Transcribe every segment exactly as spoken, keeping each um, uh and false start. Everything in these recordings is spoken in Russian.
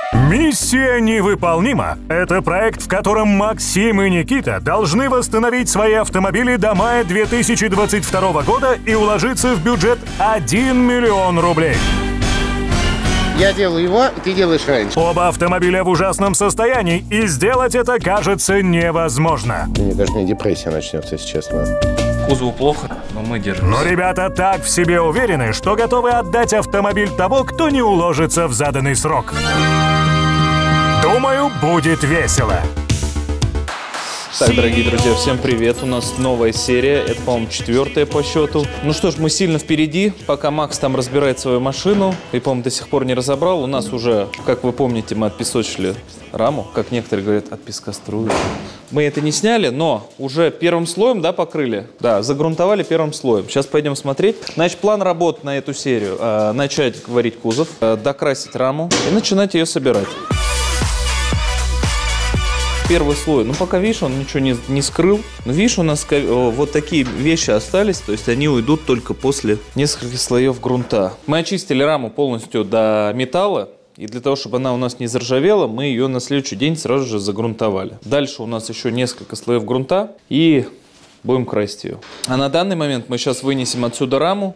Миссия невыполнима. Это проект, в котором Максим и Никита должны восстановить свои автомобили до мая две тысячи двадцать второго года и уложиться в бюджет один миллион рублей. Я делаю его, и ты делаешь раньше. Оба автомобиля в ужасном состоянии, и сделать это кажется невозможно. Мне даже не депрессия начнется, если честно. Кузову плохо, но мы держимся. Но ребята так в себе уверены, что готовы отдать автомобиль того, кто не уложится в заданный срок. Думаю, будет весело. Так, дорогие друзья, всем привет. У нас новая серия. Это, по-моему, четвертая по счету. Ну что ж, мы сильно впереди. Пока Макс там разбирает свою машину, и, по-моему, до сих пор не разобрал. У нас уже, как вы помните, мы отпесочили раму. Как некоторые говорят, отпескоструили. Мы это не сняли, но уже первым слоем, да, покрыли? Да, загрунтовали первым слоем. Сейчас пойдем смотреть. Значит, план работы на эту серию. Э, начать варить кузов, э, докрасить раму и начинать ее собирать. Первый слой, ну пока, видишь, он ничего не, не скрыл. Но видишь, у нас вот такие вещи остались, то есть они уйдут только после нескольких слоев грунта. Мы очистили раму полностью до металла, и для того, чтобы она у нас не заржавела, мы ее на следующий день сразу же загрунтовали. Дальше у нас еще несколько слоев грунта, и будем красить ее. А на данный момент мы сейчас вынесем отсюда раму,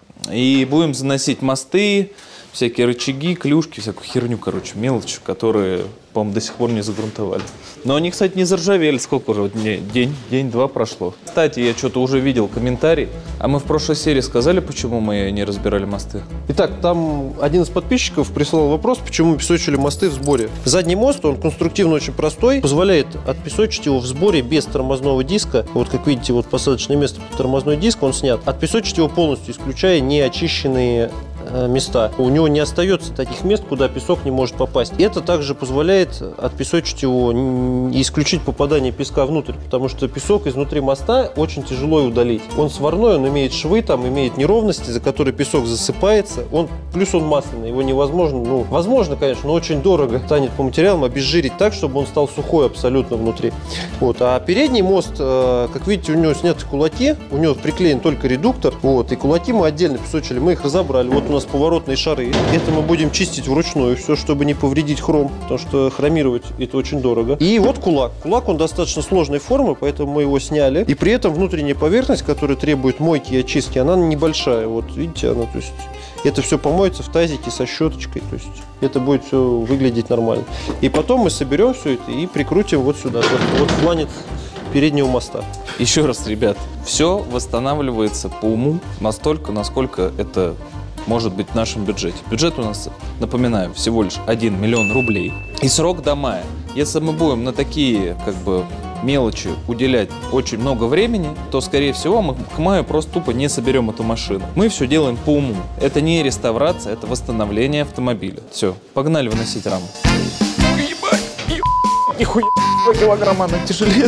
и будем заносить мосты, всякие рычаги, клюшки, всякую херню, короче, мелочь, которые, по-моему, до сих пор не загрунтовали. Но они, кстати, не заржавели. Сколько уже? День, день-два прошло. Кстати, я что-то уже видел комментарий. А мы в прошлой серии сказали, почему мы не разбирали мосты? Итак, там один из подписчиков прислал вопрос, почему мы песочили мосты в сборе. Задний мост, он конструктивно очень простой, позволяет отпесочить его в сборе без тормозного диска. Вот, как видите, вот посадочное место под тормозной диск, он снят. Отпесочить его полностью, исключая неочищенные места. У него не остается таких мест, куда песок не может попасть. Это также позволяет отпесочить его и исключить попадание песка внутрь, потому что песок изнутри моста очень тяжело удалить. Он сварной, он имеет швы, там имеет неровности, за которые песок засыпается. Он, плюс он масляный, его невозможно, ну, возможно, конечно, но очень дорого станет по материалам обезжирить так, чтобы он стал сухой абсолютно внутри. Вот. А передний мост, как видите, у него сняты кулаки, у него приклеен только редуктор, вот, и кулаки мы отдельно песочили, мы их разобрали. Вот у нас поворотные шары. Это мы будем чистить вручную, все, чтобы не повредить хром, потому что хромировать это очень дорого. И вот кулак. Кулак, он достаточно сложной формы, поэтому мы его сняли. И при этом внутренняя поверхность, которая требует мойки и очистки, она небольшая. Вот видите, она, то есть, это все помоется в тазике со щеточкой, то есть это будет все выглядеть нормально. И потом мы соберем все это и прикрутим вот сюда, вот, вот фланец переднего моста. Еще раз, ребят, все восстанавливается по уму настолько, насколько это может быть в нашем бюджете. Бюджет у нас, напоминаю, всего лишь один миллион рублей. И срок до мая. Если мы будем на такие, как бы, мелочи уделять очень много времени, то, скорее всего, мы к маю просто тупо не соберем эту машину. Мы все делаем по уму. Это не реставрация, это восстановление автомобиля. Все, погнали выносить раму. Ебать, ебать, нихуя, килограмма, она тяжелее.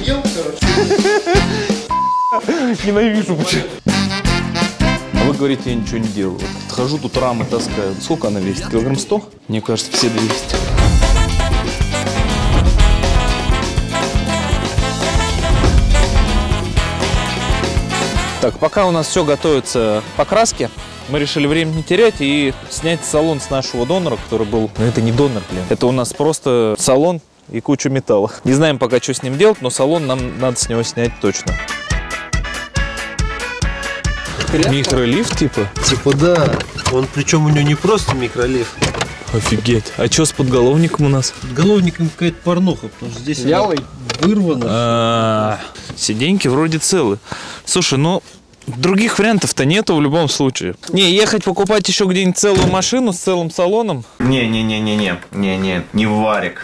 Ненавижу, блядь. А вы говорите, я ничего не делаю. Вот хожу, тут рамы таскаю. Сколько она весит? Килограмм сто? Мне кажется, все двести. Так, пока у нас все готовится к покраске, мы решили время не терять и снять салон с нашего донора, который был... Ну, это не донор, блин. Это у нас просто салон и куча металла. Не знаем пока, что с ним делать, но салон нам надо с него снять точно. Микролифт типа? Типа да. Он причем у него не просто микролифт. Офигеть. А что с подголовником у нас? Подголовником какая-то порнуха, потому что здесь вырвано. А -а -а. Сиденьки вроде целы. Слушай, ну других вариантов-то нету в любом случае. Не, ехать покупать еще где-нибудь целую машину с целым салоном? Не-не-не-не-не. Не-не, не варик.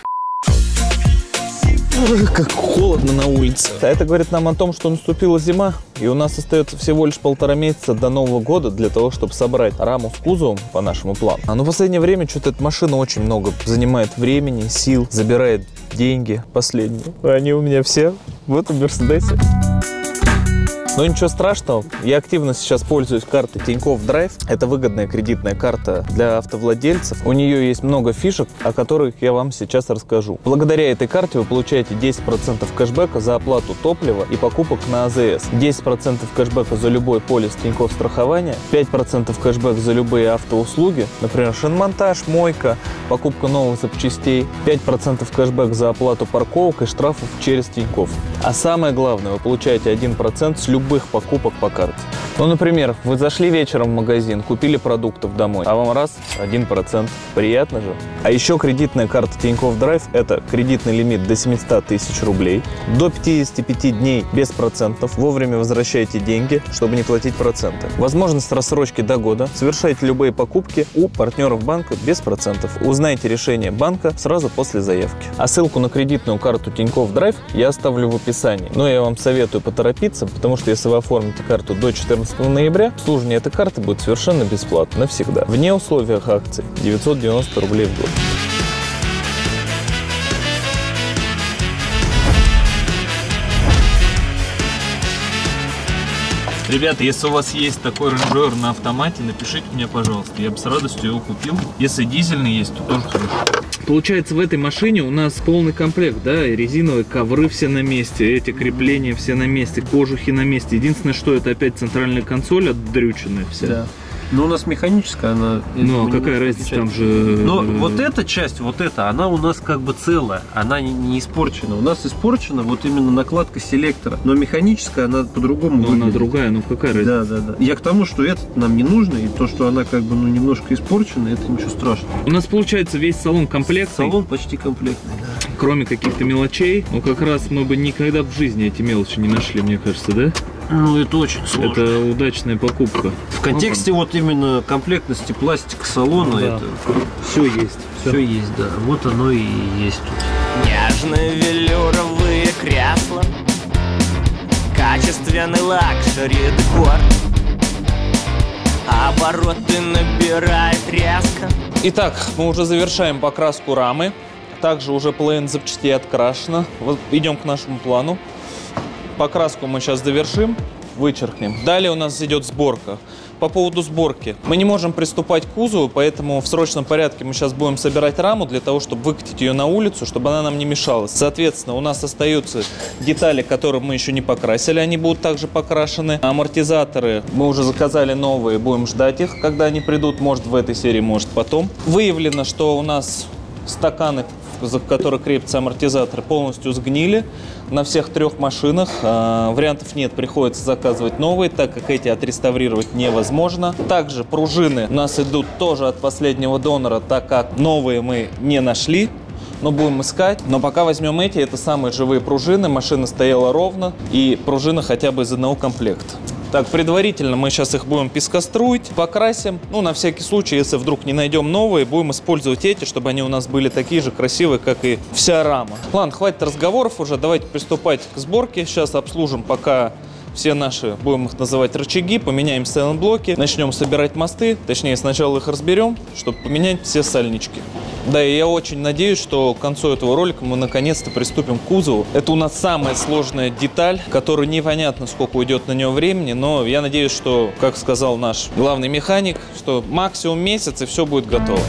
Как холодно на улице. А это говорит нам о том, что наступила зима, и у нас остается всего лишь полтора месяца до Нового года для того, чтобы собрать раму с кузовом по нашему плану. А ну в последнее время что-то эта машина очень много занимает времени, сил, забирает деньги последние. Они у меня все в этом Мерседесе. Но ничего страшного, я активно сейчас пользуюсь картой Тинькофф Драйв. Это выгодная кредитная карта для автовладельцев. У нее есть много фишек, о которых я вам сейчас расскажу. Благодаря этой карте вы получаете десять процентов кэшбэка за оплату топлива и покупок на А Зэ Эс, десять процентов кэшбэка за любой полис Тинькофф страхования, пять процентов кэшбэк за любые автоуслуги, например, шиномонтаж, мойка, покупка новых запчастей, пять процентов кэшбэк за оплату парковок и штрафов через Тинькофф. А самое главное, вы получаете один процент с любых покупок по карте. Ну, например, вы зашли вечером в магазин, купили продуктов домой, а вам раз – один процент. Приятно же? А еще кредитная карта Тинькофф Драйв – это кредитный лимит до семисот тысяч рублей, до пятидесяти пяти дней без процентов, вовремя возвращайте деньги, чтобы не платить проценты. Возможность рассрочки до года, совершайте любые покупки у партнеров банка без процентов. Узнайте решение банка сразу после заявки. А ссылку на кредитную карту Тинькофф Драйв я оставлю в описании. Но я вам советую поторопиться, потому что если вы оформите карту до четырнадцатого ноября, обслуживание этой карты будет совершенно бесплатно навсегда. Вне условиях акции девятьсот девяносто рублей в год. Ребята, если у вас есть такой Range Rover на автомате, напишите мне, пожалуйста. Я бы с радостью его купил. Если дизельный есть, то тоже хорошо. Получается, в этой машине у нас полный комплект, да, и резиновые ковры все на месте, эти крепления все на месте, кожухи на месте. Единственное, что это опять центральная консоль отдрюченная вся. Да. Но у нас механическая, она... Ну, какая разница, там же... Но вот эта часть, вот эта, она у нас как бы целая, она не, не испорчена. У нас испорчена вот именно накладка селектора, но механическая, она по-другому выглядит. Она другая, ну какая разница? Да, да, да. Я к тому, что этот нам не нужно, и то, что она как бы, ну, немножко испорчена, это ничего страшного. У нас, получается, весь салон комплектный. Салон почти комплектный, да. Кроме каких-то мелочей, ну, как раз мы бы никогда в жизни эти мелочи не нашли, мне кажется, да? Ну, это очень сложно. Это удачная покупка. В контексте вот именно комплектности пластика салона, да, это все есть. Все. все есть, да. Вот оно и есть тут. Нежные велюровые кресла, качественный лакшери декор, обороты набирает резко. Итак, мы уже завершаем покраску рамы. Также уже половина запчастей открашена. Вот идем к нашему плану. Покраску мы сейчас завершим, вычеркнем. Далее у нас идет сборка. По поводу сборки. Мы не можем приступать к кузову, поэтому в срочном порядке мы сейчас будем собирать раму для того, чтобы выкатить ее на улицу, чтобы она нам не мешалась. Соответственно, у нас остаются детали, которые мы еще не покрасили, они будут также покрашены. Амортизаторы мы уже заказали новые, будем ждать их, когда они придут, может в этой серии, может потом. Выявлено, что у нас стаканы, за которые крепятся амортизаторы, полностью сгнили на всех трех машинах. А, вариантов нет, приходится заказывать новые, так как эти отреставрировать невозможно. Также пружины у нас идут тоже от последнего донора, так как новые мы не нашли, но будем искать. Но пока возьмем эти, это самые живые пружины, машина стояла ровно, и пружины хотя бы из одного комплекта. Так, предварительно мы сейчас их будем пескоструить, покрасим. Ну, на всякий случай, если вдруг не найдем новые, будем использовать эти, чтобы они у нас были такие же красивые, как и вся рама. Ладно, хватит разговоров уже, давайте приступать к сборке. Сейчас обслужим пока все наши, будем их называть, рычаги, поменяем сайлент-блоки, начнем собирать мосты, точнее, сначала их разберем, чтобы поменять все сальнички. Да, и я очень надеюсь, что к концу этого ролика мы наконец-то приступим к кузову. Это у нас самая сложная деталь, которая непонятно, сколько уйдет на нее времени, но я надеюсь, что, как сказал наш главный механик, что максимум месяц и все будет готово.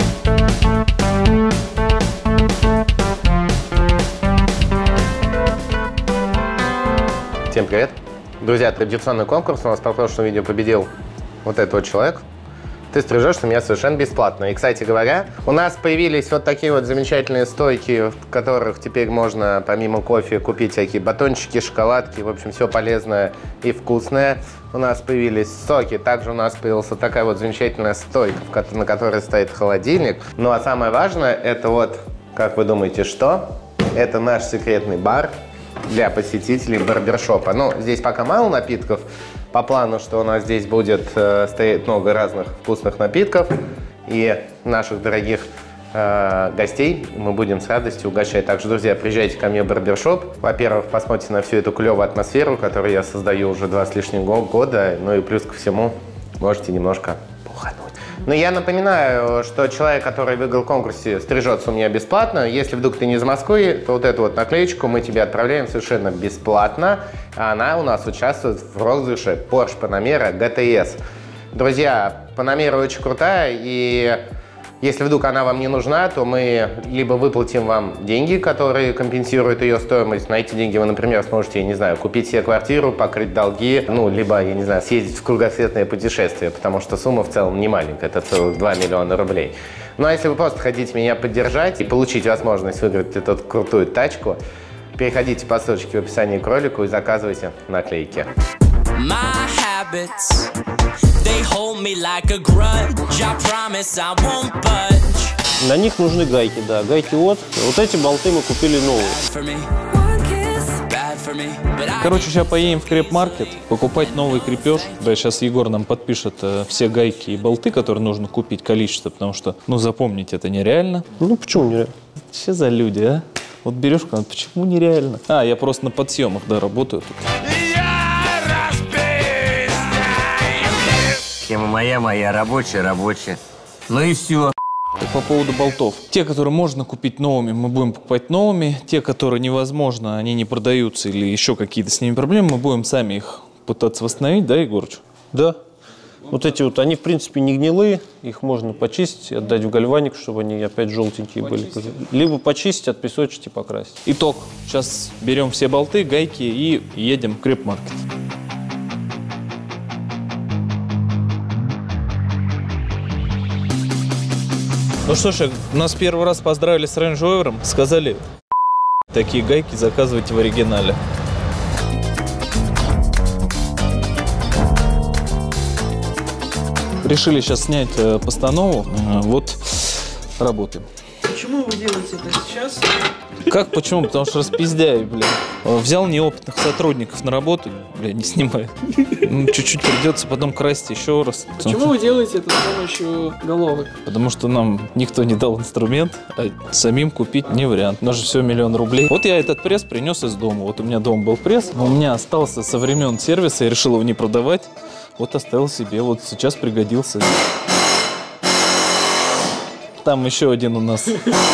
Всем привет! Друзья, традиционный конкурс. У нас по прошлому видео победил вот этот вот человек. Ты стрижешь у меня совершенно бесплатно. И, кстати говоря, у нас появились вот такие вот замечательные стойки, в которых теперь можно помимо кофе купить всякие батончики, шоколадки, в общем, все полезное и вкусное. У нас появились соки, также у нас появилась такая вот замечательная стойка, на которой стоит холодильник. Ну а самое важное, это вот, как вы думаете, что? Это наш секретный бар для посетителей барбершопа. Ну, здесь пока мало напитков. По плану, что у нас здесь будет э, стоять много разных вкусных напитков. И наших дорогих э, гостей мы будем с радостью угощать. Так что, друзья, приезжайте ко мне в барбершоп. Во-первых, посмотрите на всю эту клевую атмосферу, которую я создаю уже два с лишним года. Ну и плюс ко всему, можете немножко бухануть. Но я напоминаю, что человек, который выиграл в конкурсе, стрижется у меня бесплатно. Если вдруг ты не из Москвы, то вот эту вот наклеечку мы тебе отправляем совершенно бесплатно. А она у нас участвует в розыгрыше Porsche Panamera джи ти эс. Друзья, Panamera очень крутая, и если вдруг она вам не нужна, то мы либо выплатим вам деньги, которые компенсируют ее стоимость. На эти деньги вы, например, сможете, я не знаю, купить себе квартиру, покрыть долги, ну, либо, я не знаю, съездить в кругосветное путешествие, потому что сумма в целом не маленькая, это целых два миллиона рублей. Ну а если вы просто хотите меня поддержать и получить возможность выиграть эту крутую тачку, переходите по ссылочке в описании к ролику и заказывайте наклейки. На них нужны гайки, да. Гайки вот. Вот эти болты мы купили новые. Короче, сейчас поедем в креп-маркет, покупать новый крепеж. Да, сейчас Егор нам подпишет э, все гайки и болты, которые нужно купить, количество, потому что, ну, запомнить это нереально. Ну, почему нереально? Что за люди, а? Вот берешь, почему нереально? А, я просто на подсъемах, да, работаю тут. Тема моя, моя, рабочая, рабочая. Ну и все. По поводу болтов. Те, которые можно купить новыми, мы будем покупать новыми. Те, которые невозможно, они не продаются или еще какие-то с ними проблемы, мы будем сами их пытаться восстановить, да, Егорыч? Да. Вот эти вот, они в принципе не гнилые, их можно почистить, отдать в гальваник, чтобы они опять желтенькие были. Либо почистить, отпесочить и покрасить. Итог. Сейчас берем все болты, гайки и едем в креп-маркет. Ну что ж, нас первый раз поздравили с Range Rover, сказали, такие гайки заказывайте в оригинале. Решили сейчас снять э, постанову, э, вот работаем. Почему вы делаете это сейчас? Как почему? Потому что распиздяю, блин. Взял неопытных сотрудников на работу, бля, не снимаю. Ну, чуть-чуть придется потом красить еще раз. Почему вы делаете это с помощью головок? Потому что нам никто не дал инструмент, а самим купить не вариант. У нас же все миллион рублей. Вот я этот пресс принес из дома. Вот у меня дома был пресс, но у меня остался со времен сервиса, я решил его не продавать. Вот оставил себе, вот сейчас пригодился. Там еще один у нас.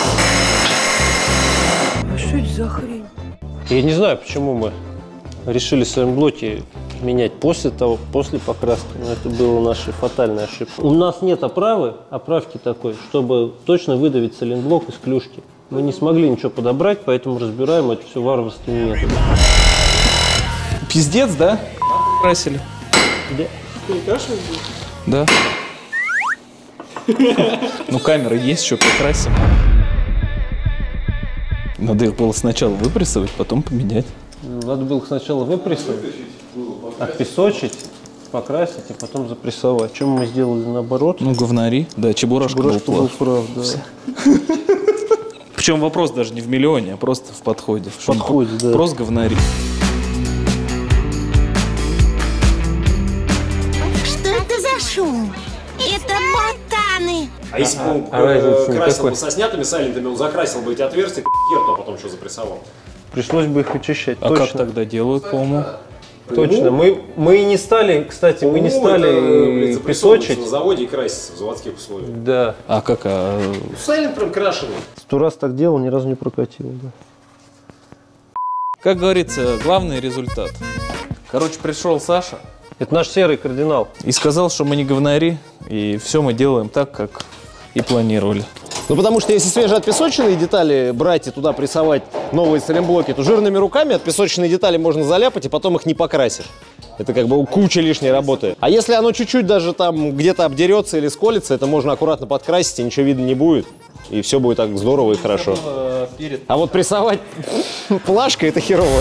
А что это за хрень? Я не знаю, почему мы решили свои блоки менять после того, после покраски. Но это была наша фатальная ошибка. У нас нет оправы, оправки такой, чтобы точно выдавить сайлентблок из клюшки. Мы не смогли ничего подобрать, поэтому разбираем это все варварскими методами. Пиздец, да? Красили. Да. Перекрашивать? Да. Ну, камеры есть, еще покрасим. Надо их было сначала выпрессовать, потом поменять. Надо было сначала выпрессовать, отпесочить, покрасить и потом запрессовать. Чем мы сделали наоборот? Ну, говнари. Да, Чебурашка, Чебурашка был был прав. прав, да. Причем вопрос даже не в миллионе, а просто в подходе. В подходе, да. Просто говнари. Что это за шум? Это ботаны. А если бы он а разницы красил никакой. бы со снятыми сайлентами, он закрасил бы эти отверстия, хер, то потом что запрессовал. Пришлось бы их очищать. А Точно. как тогда делают, по-моему? Точно. Мы, мы и не стали, кстати, мы не стали песочить. На заводе и краситься в заводских условиях. Да. А как? А... Сайлент прям крашеный. Сто раз так делал, ни разу не прокатил. Да. Как говорится, главный результат. Короче, пришел Саша Это наш серый кардинал. и сказал, что мы не говнари, и все мы делаем так, как и планировали. Ну, потому что если свежеотпесоченные детали брать и туда прессовать новые сайлентблоки, то жирными руками отпесоченные детали можно заляпать, и потом их не покрасишь. Это как бы куча лишней работы. А если оно чуть-чуть даже там где-то обдерется или сколется, это можно аккуратно подкрасить, и ничего видно не будет. И все будет так здорово и хорошо. А вот прессовать плашкой — это херово.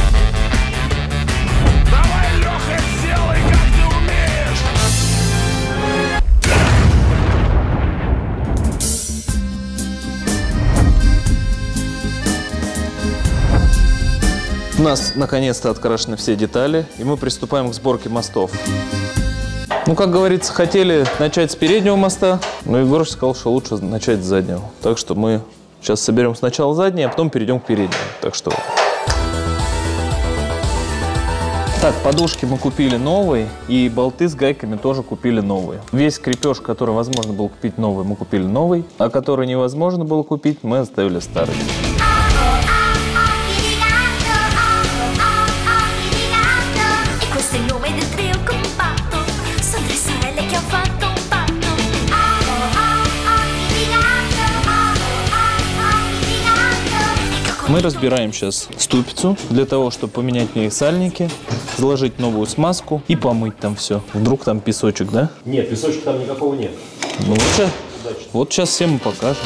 У нас наконец-то открашены все детали, и мы приступаем к сборке мостов. Ну, как говорится, хотели начать с переднего моста, но Егор сказал, что лучше начать с заднего. Так что мы сейчас соберем сначала задний, а потом перейдем к переднему. Так что... Так, подушки мы купили новые, и болты с гайками тоже купили новые. Весь крепеж, который возможно было купить новый, мы купили новый, а который невозможно было купить, мы оставили старый. Мы разбираем сейчас ступицу для того, чтобы поменять в ней сальники, заложить новую смазку и помыть там все. Вдруг там песочек, да? Нет, песочка там никакого нет. Ну, лучше удачно. Вот сейчас всем и покажем.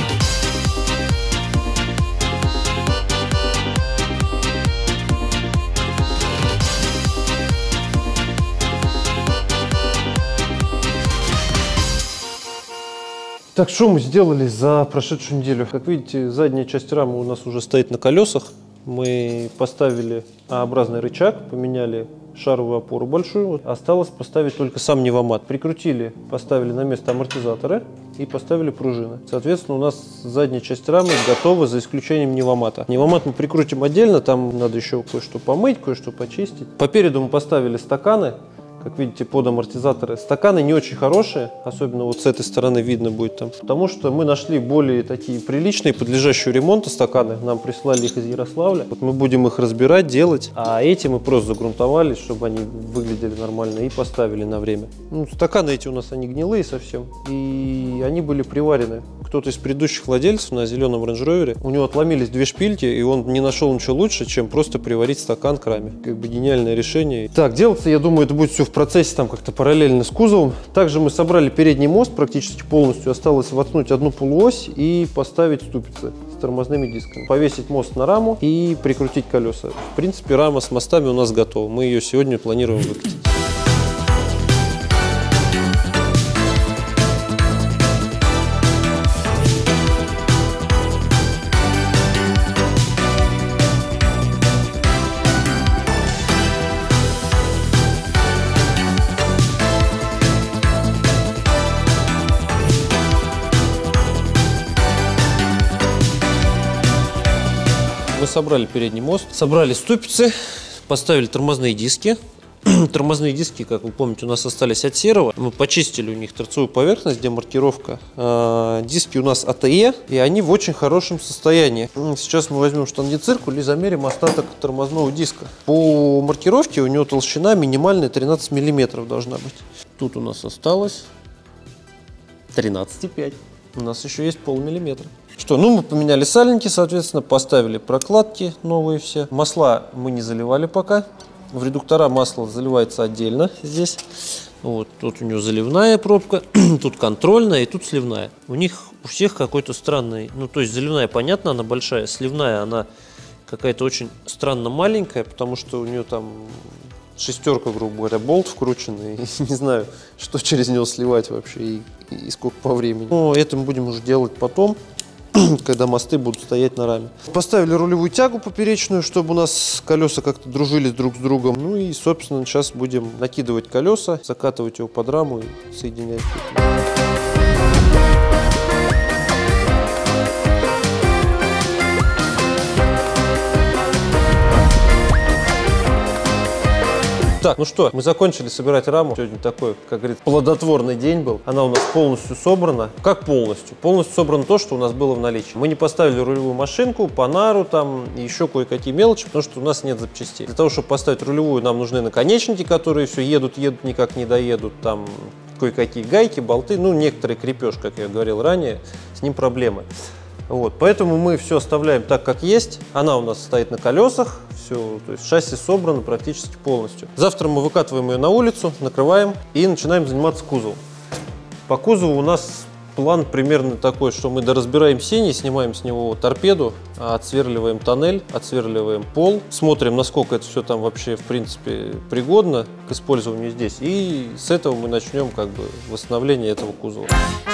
Так, что мы сделали за прошедшую неделю? Как видите, задняя часть рамы у нас уже стоит на колесах. Мы поставили А-образный рычаг, поменяли шаровую опору большую. Осталось поставить только сам пневмомат. Прикрутили, поставили на место амортизаторы и поставили пружины. Соответственно, у нас задняя часть рамы готова, за исключением пневмомата. Пневмомат мы прикрутим отдельно, там надо еще кое-что помыть, кое-что почистить. По переду мы поставили стаканы. Как видите, под амортизаторы. Стаканы не очень хорошие, особенно вот с этой стороны видно будет там. Потому что мы нашли более такие приличные, подлежащие ремонту стаканы. Нам прислали их из Ярославля. Вот мы будем их разбирать, делать. А эти мы просто загрунтовали, чтобы они выглядели нормально, и поставили на время. Ну, стаканы эти у нас, они гнилые совсем. И они были приварены. Кто-то из предыдущих владельцев на зеленом Range Rover, у него отломились две шпильки, и он не нашел ничего лучше, чем просто приварить стакан к раме. Как бы гениальное решение. Так, делаться, я думаю, это будет все в процессе там как-то параллельно с кузовом. Также мы собрали передний мост практически полностью. Осталось воткнуть одну полуось и поставить ступицы с тормозными дисками. Повесить мост на раму и прикрутить колеса. В принципе, рама с мостами у нас готова. Мы ее сегодня планируем выкатить. Мы собрали передний мост, собрали ступицы, поставили тормозные диски. Тормозные диски, как вы помните, у нас остались от серого. Мы почистили у них торцевую поверхность, демаркировка. Диски у нас АТЕ, и они в очень хорошем состоянии. Сейчас мы возьмем штангенциркуль и замерим остаток тормозного диска. По маркировке у него толщина минимальная тринадцать миллиметров должна быть. Тут у нас осталось тринадцать и пять. У нас еще есть полмиллиметра. Что, ну мы поменяли сальники, соответственно, поставили прокладки новые все. Масла мы не заливали пока. В редуктора масло заливается отдельно здесь. Вот, тут у него заливная пробка, тут контрольная и тут сливная. У них у всех какой-то странный, ну то есть заливная, понятно, она большая, сливная она какая-то очень странно маленькая, потому что у нее там шестерка, грубо говоря, болт вкрученный. И не знаю, что через него сливать вообще и, и сколько по времени. Но это мы будем уже делать потом, когда мосты будут стоять на раме. Поставили рулевую тягу поперечную, чтобы у нас колеса как-то дружили друг с другом. Ну и, собственно, сейчас будем накидывать колеса, закатывать его под раму и соединять. Так, ну что, мы закончили собирать раму. Сегодня такой, как говорится, плодотворный день был. Она у нас полностью собрана. Как полностью? Полностью собрано то, что у нас было в наличии. Мы не поставили рулевую машинку, панару там, и еще кое-какие мелочи, потому что у нас нет запчастей. Для того, чтобы поставить рулевую, нам нужны наконечники, которые все едут, едут, никак не доедут. Там кое-какие гайки, болты, ну, некоторые крепеж, как я говорил ранее, с ним проблемы. Вот, поэтому мы все оставляем так, как есть. Она у нас стоит на колесах, все, то есть шасси собрано практически полностью. Завтра мы выкатываем ее на улицу, накрываем и начинаем заниматься кузовом. По кузову у нас план примерно такой, что мы доразбираем сени, снимаем с него торпеду, отсверливаем тоннель, отсверливаем пол, смотрим, насколько это все там вообще в принципе пригодно к использованию здесь. И с этого мы начнем как бы восстановление этого кузова.